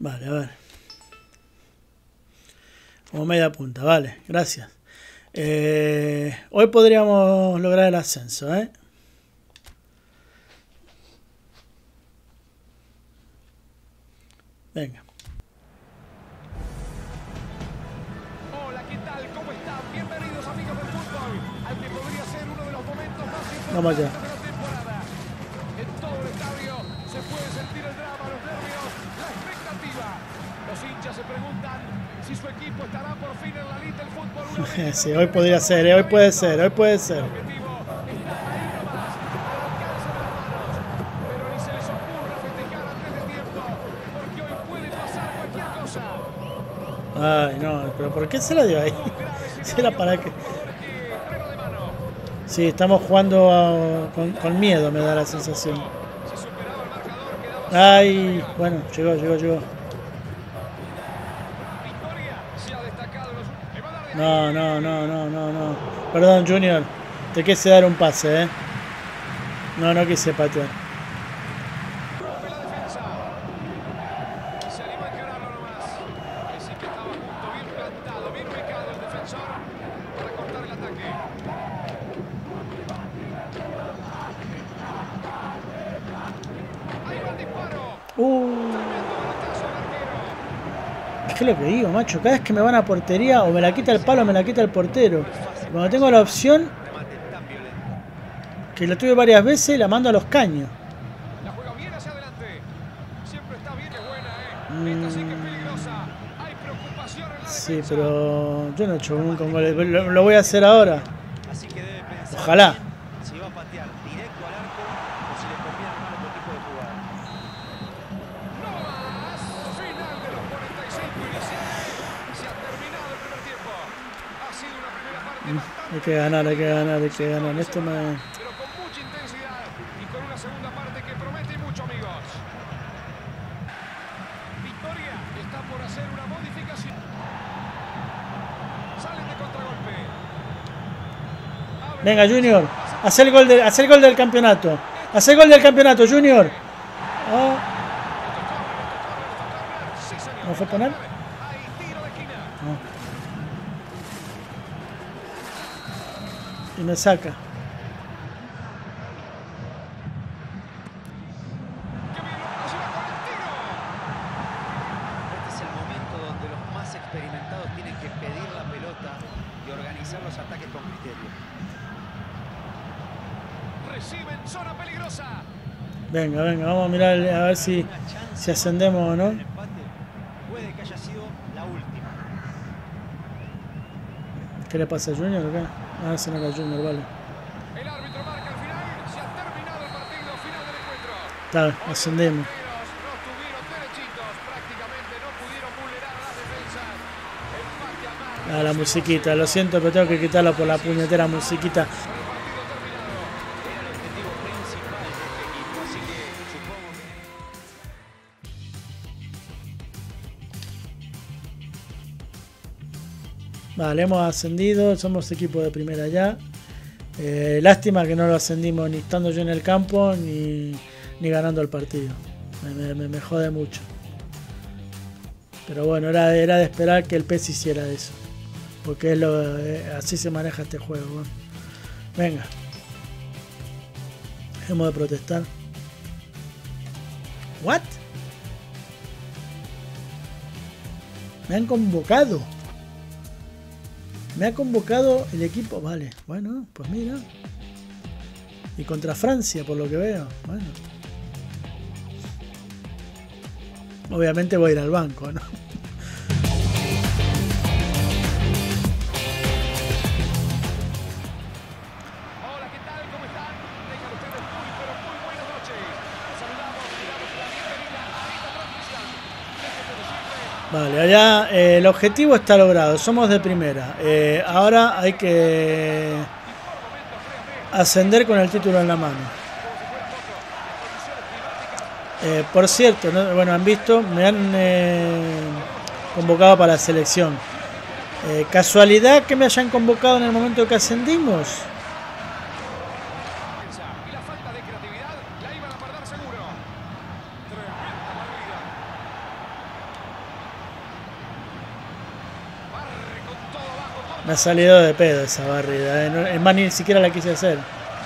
Vale, a ver. Como media punta, vale, gracias. Hoy podríamos lograr el ascenso, ¿eh? Venga. Hola, ¿qué tal? ¿Cómo están? Bienvenidos amigos del fútbol al que podría ser uno de los momentos más importantes de la temporada. En todo el estadio se puede sentir el drama, los nervios, la expectativa. Los hinchas se preguntan si su equipo estará por fin en la elite del fútbol. Sí, hoy podría ser, hoy puede ser, hoy puede ser. El objetivo está ahí nomás, arrancarse las manos. Pero ni se les ocurra festejar antes de tiempo, porque hoy puede pasar cualquier cosa. Ay, no, pero ¿por qué se la dio ahí? Si era para que... Sí, estamos jugando con miedo, me da la sensación. Ay, bueno, llegó. No. Perdón, Junior. Te quise dar un pase, ¿eh? No quise patear. Es que es lo que digo, macho. Cada vez que me van a portería, o me la quita el palo o me la quita el portero. Cuando tengo la opción, que la tuve varias veces, la mando a los caños. La juega bien hacia adelante. Siempre está bien, es buena, Esta sí que es peligrosa. Hay preocupación en la defensa. Sí, pero yo no he hecho nunca un gol. Lo voy a hacer ahora. Así que debe pensar Ojalá. si va a patear directo al arco o si le conviene armar otro tipo de jugada. No más. Final de los 45 iniciales. Se ha terminado el primer tiempo. Ha sido una primera parte bastante... Hay que ganar. Esto me... pero con mucha intensidad y con una segunda parte que promete mucho, amigos. Victoria está por hacer una modificación. Salen de contragolpe. Venga, Junior. Haz el gol del campeonato. Haz el gol del campeonato, Junior. Oh. Sí, señor. ¿No fue penal? Hay tiro de esquina. No. Y me saca. ¡Qué bien lo relaciona con el tiro! Este es el momento donde los más experimentados tienen que pedir la pelota y organizar los ataques con criterio. Reciben zona peligrosa. Venga, vamos a mirar a ver si ascendemos o no. El empate puede que haya sido la última. ¿Qué le pasa a Junior o qué? Ah, ese no era Junior, vale. El árbitro marca el final. Se ha terminado el partido final del encuentro. Está, ascendemos. No estuvieron derechitos. Prácticamente no pudieron vulnerar a las defensas. Empate a mano. Ah, la musiquita, lo siento, pero tengo que quitarla por la puñetera musiquita. Vale, hemos ascendido, somos equipo de primera ya. Lástima que no lo ascendimos ni estando yo en el campo ni ganando el partido. Me jode mucho. Pero bueno, era de esperar que el PES hiciera eso. Porque así se maneja este juego. Bueno. Venga. Dejemos de protestar. ¿What? Me han convocado. Me ha convocado el equipo. Vale, bueno, pues mira. Y contra Francia, por lo que veo. Bueno. Obviamente voy a ir al banco, ¿no? Hola, ¿qué tal? ¿Cómo están? Tengan ustedes muy, pero muy buenas noches. Saludamos y damos la bienvenida a esta transmisión. Déjenme decirles... Vale, allá el objetivo está logrado, somos de primera. Ahora hay que ascender con el título en la mano. Por cierto, ¿no? Bueno, han visto, me han convocado para la selección. ¿Casualidad que me hayan convocado en el momento que ascendimos? Y la falta de creatividad la iban a perder seguro. Tremenda movida. Me ha salido de pedo esa barrida, no, es más, ni siquiera la quise hacer.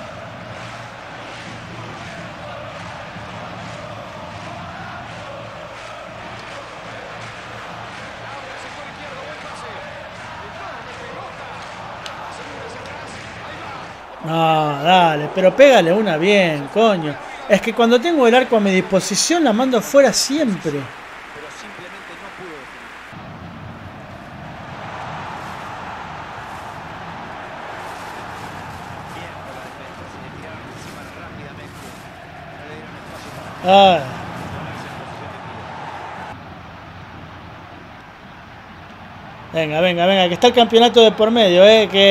No, dale, pero pégale una bien, coño. Es que cuando tengo el arco a mi disposición la mando fuera siempre. Pero simplemente no pudo definir. Bien por la defensa, se le tiraron encima rápidamente. No le dieron espacio para Ah, ponerse en posición de tiro. venga, venga, venga, que está el campeonato de por medio,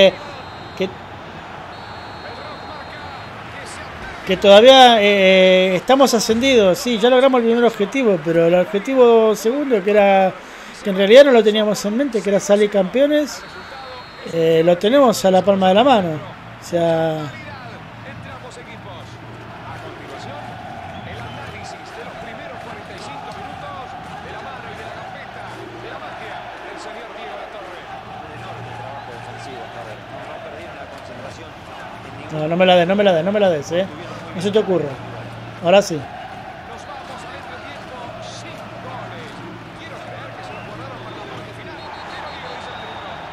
que todavía estamos ascendidos. Sí, ya logramos el primer objetivo, pero el objetivo segundo, que en realidad no lo teníamos en mente, que era salir campeones, lo tenemos a la palma de la mano. O sea, Entre ambos equipos. A continuación, el análisis de los primeros 45 minutos de la mano y de la gambeta de la magia del señor Diego Latorre. Un enorme trabajo defensivo, Javier. No perdieron la concentración en ningún no, no me la des, no me la des, no me la des, no se te ocurra. Ahora sí. Nos vamos al entretiempo sin goles. Quiero creer que se los guardaron para la parte final. Te lo digo, dice el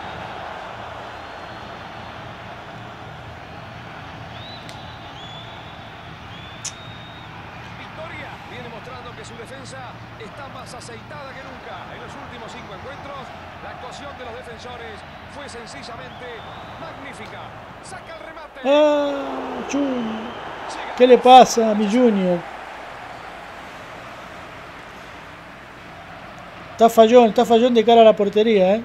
árbitro. Victoria viene mostrando que su defensa está más aceitada que nunca. En los últimos 5 encuentros, la actuación de los defensores fue sencillamente magnífica. Saca el remate. Ah, Junior. ¿Qué le pasa a mi Junior? Está fallón de cara a la portería,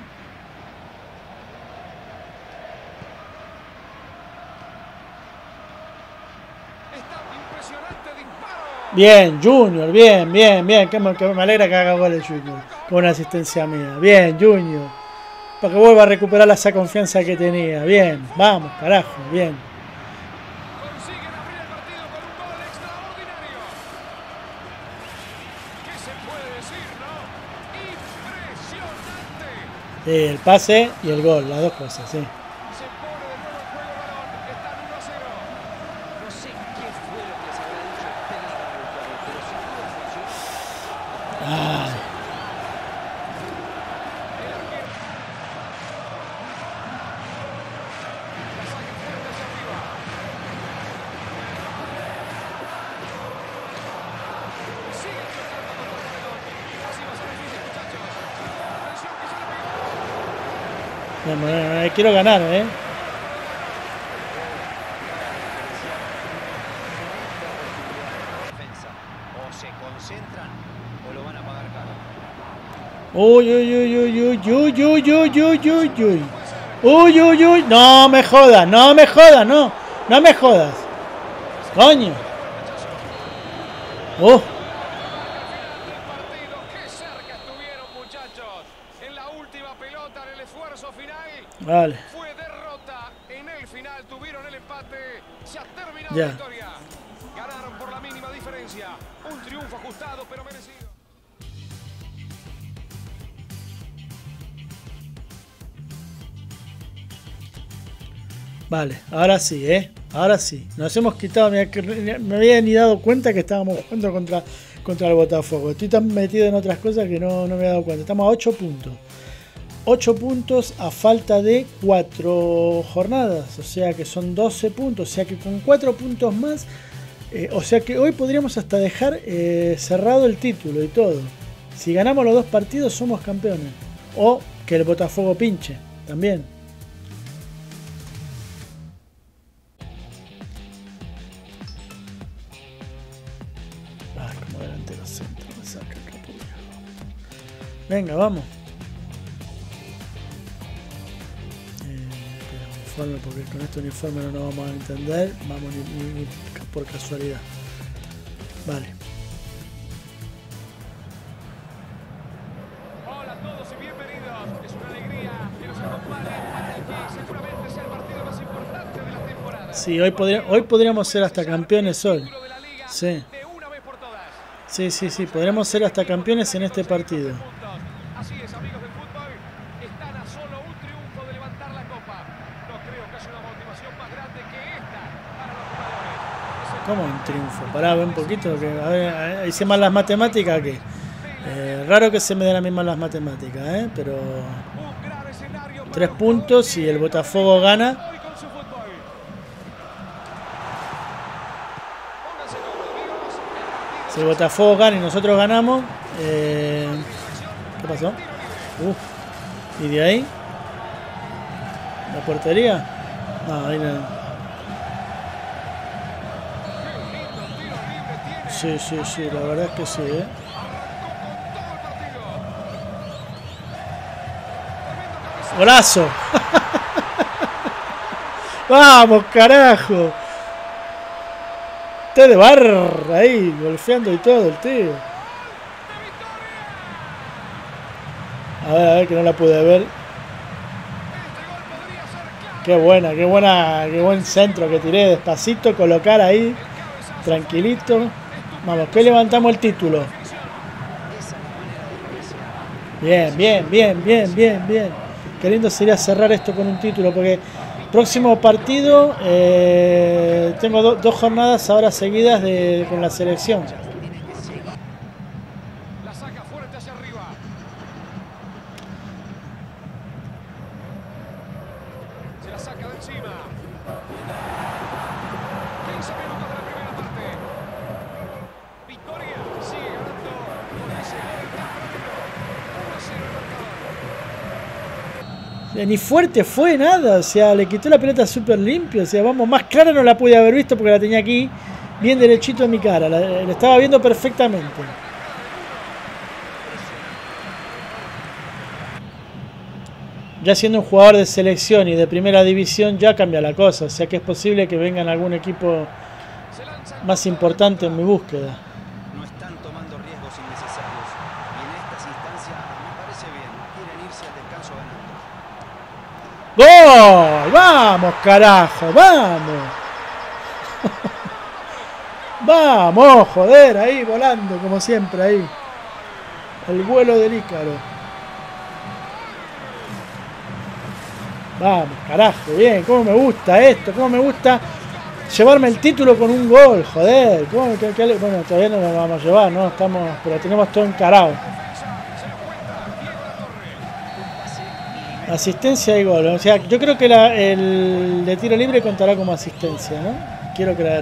Impresionante disparo. Bien, Junior, bien, bien, bien. Que me alegra que haga goles Junior. Con una asistencia mía. Bien, Junior. Para que vuelva a recuperar esa confianza que tenía. Bien, vamos, carajo, bien. Consiguen abrir el partido con un gol extraordinario. ¿Qué se puede decir, no? Impresionante. Sí, el pase y el gol, las dos cosas, sí. Se pone de nuevo en juego el balón. Están 1-0. No sé qué fue lo que les habrá dicho el técnico del jugador, pero sin duda funcionó. Ay. Quiero ganar, Defensa. O se concentran o lo van a pagar caro. Uy, uy, uy, uy, uy, uy, uy, uy, uy, uy, uy. Uy, uy, uy. No me jodas, no me jodas, no. No me jodas. Coño. Qué cerca estuvieron, muchachos. En la última pelota, en el esfuerzo final. Vale. Fue derrota. En el final tuvieron el empate. Se ha terminado Ya. la historia. Ganaron por la mínima diferencia. Un triunfo ajustado pero merecido. Vale, ahora sí, ahora sí. Nos hemos quitado, me había ni dado cuenta que estábamos jugando contra el Botafogo. Estoy tan metido en otras cosas que no me he dado cuenta. Estamos a 8 puntos. 8 puntos a falta de 4 jornadas. O sea que son 12 puntos. O sea que con 4 puntos más. O sea que hoy podríamos hasta dejar cerrado el título y todo. Si ganamos los 2 partidos somos campeones. O que el Botafogo pinche también. Como delantero centro me saca el capo viejo. Venga, vamos. Uniforme, porque con este uniforme no nos vamos a entender. Vamos ni por casualidad. Vale. Hola a todos y bienvenidos. Es una alegría que nos acompañen para el que seguramente sea el partido más importante de la temporada. Sí, hoy podríamos ser hasta campeones hoy. Sí. Sí, podremos ser hasta campeones en este partido. Así es, amigos del fútbol, están a solo un triunfo de levantar la ¿Cómo un triunfo? Pará, ve un poquito. Que, a ver, hice mal las matemáticas. ¿Qué? Raro que se me den las mismas las matemáticas, pero 3 puntos y el Botafogo gana. Si el Botafogo gana y nosotros ganamos, ¿qué pasó? ¿Y de ahí? ¿La portería? No, ahí no. Sí, la verdad es que sí, ¡Golazo! ¡Vamos, carajo! Té de bar ahí, golpeando y todo el tío. A ver, que no la pude ver. Qué buen centro que tiré. Despacito, colocar ahí. Tranquilito. Vamos, que levantamos el título. Bien. Qué lindo sería cerrar esto con un título, porque próximo partido tengo dos jornadas ahora seguidas con la selección. La saca fuerte hacia arriba. Se la saca de encima. 15 minutos de la primera parte. Victoria sigue ganando con ese gol tempranero. 1-0 el marcador. Ni fuerte fue nada, o sea, le quitó la pelota súper limpio, o sea, vamos, más clara no la pude haber visto porque la tenía aquí bien derechito en mi cara, la estaba viendo perfectamente. Ya siendo un jugador de selección y de primera división ya cambia la cosa, o sea que es posible que vengan algún equipo más importante en mi búsqueda. No están tomando riesgos innecesarios y en estas instancias me parece bien, quieren irse al descanso ganando. ¡Gol! ¡Vamos, carajo! ¡Vamos! ¡Vamos, joder! Ahí volando, como siempre, ahí. El vuelo del Ícaro. Vamos, carajo, bien. ¿Cómo me gusta esto? ¿Cómo me gusta llevarme el título con un gol? Joder. ¿Cómo, bueno, todavía no lo vamos a llevar, ¿no? Pero tenemos todo encarado. Asistencia y gol. O sea, yo creo que el de tiro libre contará como asistencia, ¿no? Quiero creer.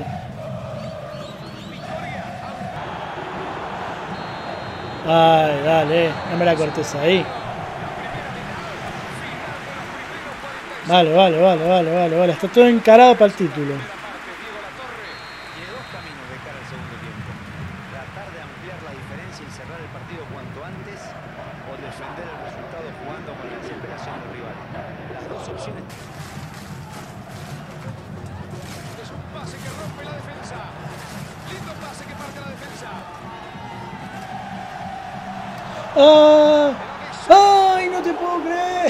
Ay, dale. No me la cortes ahí. Vale. Está todo encarado para el título. Tiene dos caminos de cara al segundo tiempo. Tratar de ampliar la diferencia y cerrar el partido cuanto antes o defender el resultado jugando con la desesperación del rival. Las dos opciones. Es un pase que rompe la defensa. Lindo pase que parte la defensa. ¡Ay, no te puedo creer!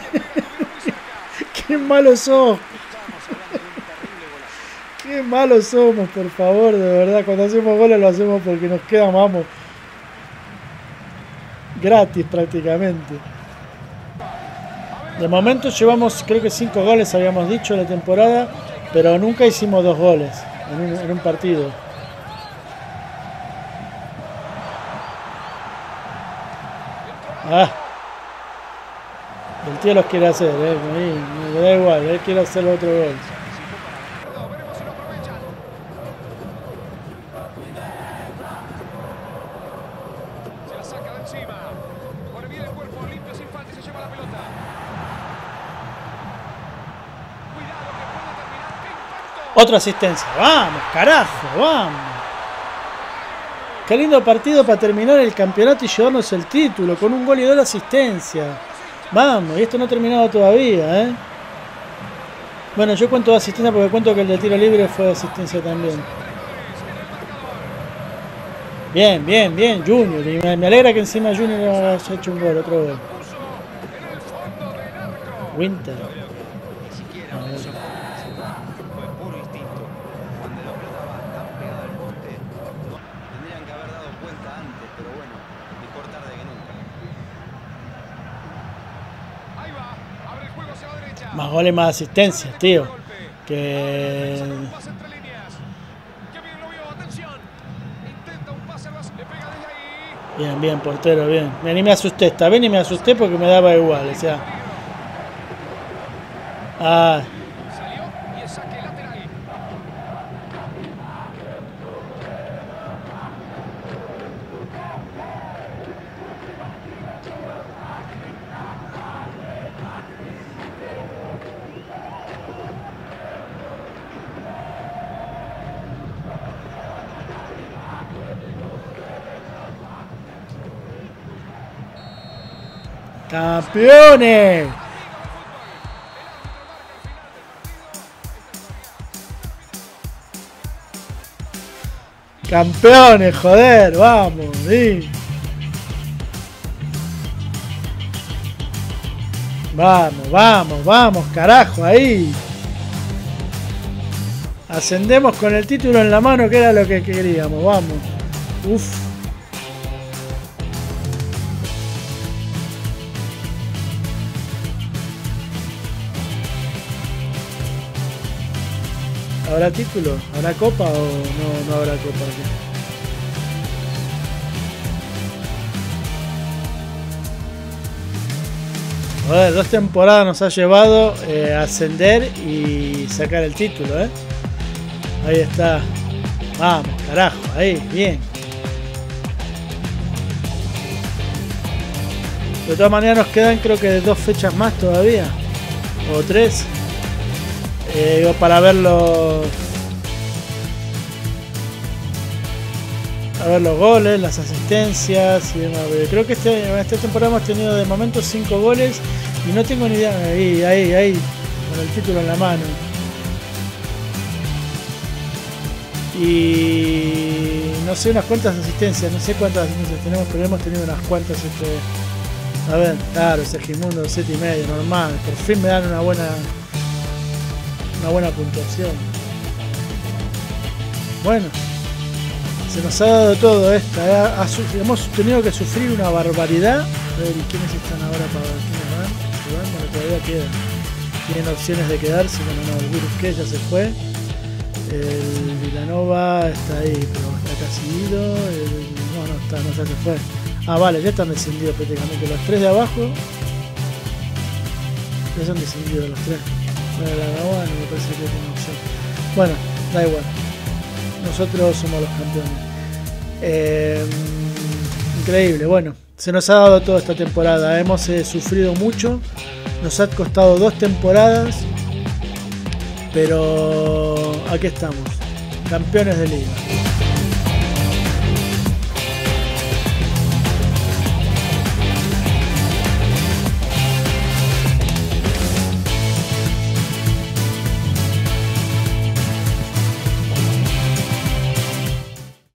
¡Qué malos sos! ¡Qué malos somos, por favor! De verdad, cuando hacemos goles lo hacemos porque nos queda, vamos, gratis prácticamente. De momento llevamos, creo que 5 goles habíamos dicho en la temporada, pero nunca hicimos 2 goles en un partido. El tío los quiere hacer, me da igual, él quiere hacer otro gol. Veremos si lo aprovechan. Se la saca de encima. Pone bien el cuerpo, limpio sin falta y se lleva la pelota. Cuidado que puede terminar. ¡Qué impacto! Otra asistencia. Vamos, carajo, vamos. Qué lindo partido para terminar el campeonato y llevarnos el título con un gol y 2 asistencias. Vamos, y esto no ha terminado todavía, Bueno, yo cuento de asistencia porque cuento que el de tiro libre fue de asistencia también. Bien, Junior. Y me alegra que encima Junior haya hecho un gol, otro gol. Winter. Ni siquiera fue puro instinto. Cuando la pelota va tan pegada al poste, tendrían que haber dado cuenta antes, pero bueno, mejor tarde que nunca. Ahí va, abre el juego hacia la derecha. Más goles, más asistencias, tío. Que Bien, bien, portero, bien. Ni me asusté, está bien y me asusté porque me daba igual, o sea. Ah. Salió y es saque lateral. ¡Campeones! ¡Campeones, joder! ¡Vamos! ¿Sí? Vamos, vamos, vamos, carajo, ahí. Ascendemos con el título en la mano, que era lo que queríamos, vamos. Uf. ¿Habrá título? ¿Habrá copa o no habrá copa aquí? Joder, 2 temporadas nos ha llevado a ascender y sacar el título, Ahí está. Vamos, carajo, ahí, bien. De todas maneras nos quedan creo que 2 fechas más todavía. O 3. Para ver los goles, las asistencias y demás. Creo que esta temporada hemos tenido de momento 5 goles y no tengo ni idea. Ahí, con el título en la mano. Y no sé, unas cuantas asistencias, no sé cuántas asistencias tenemos, pero hemos tenido unas cuantas. A ver, claro, Segismundo 7,5, normal. Por fin me dan una buena puntuación. Bueno, se nos ha dado todo esta. Hemos tenido que sufrir una barbaridad. A ver, ¿y quiénes están ahora para ver quiénes van? Bueno, todavía quedan. Tienen opciones de quedarse. No, el Burusquet ya se fue. El Vilanova está ahí, pero está casi ido. No ya se fue. Ah, vale, ya están descendidos prácticamente. Los 3 de abajo ya se han descendido los 3. Bueno, la Gabá no me parece que tiene opción. Bueno, da igual. Nosotros somos los campeones. Increíble. Bueno, se nos ha dado toda esta temporada. Hemos sufrido mucho. Nos ha costado 2 temporadas. Pero aquí estamos. Campeones de liga.